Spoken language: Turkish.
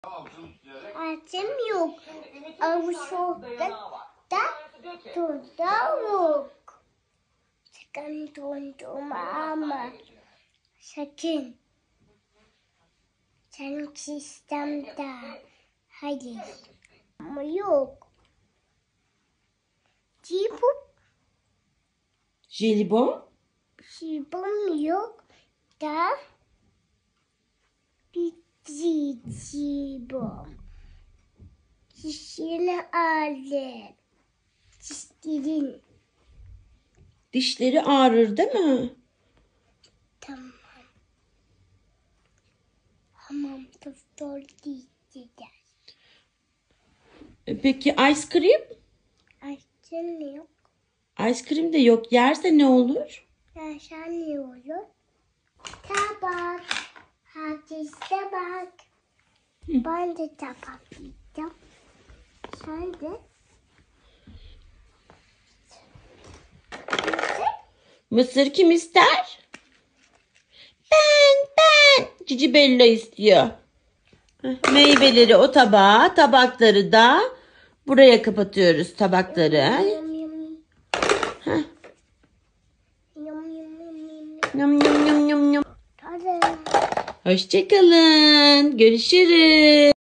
Ağacım yok. Avuşokta turda yok. Sakın dondurma ama. Sakın. Sen sistemde. Hadi. Ama yok. Jelibon? Jelibon yok da bitti jelibon. Dişini aldı. Dişlerin. Dişleri ağrır değil mi? Tamam. Tamam doktor diyeceğiz. Peki ice cream? Açın yok. Ice cream de yok. Yerse ne olur? Yaşan ne olur? Tabak. Herkese bak. Ben de tabak yiyeceğim. Sen de. Mısır kim ister? Ben. Cici Bella istiyor. Meyveleri o tabağa, tabakları da buraya kapatıyoruz tabakları. Yum yum. Heh. Yum yum yum. Yum yum yum yum yum. Hadi. Hoşça kalın. Görüşürüz.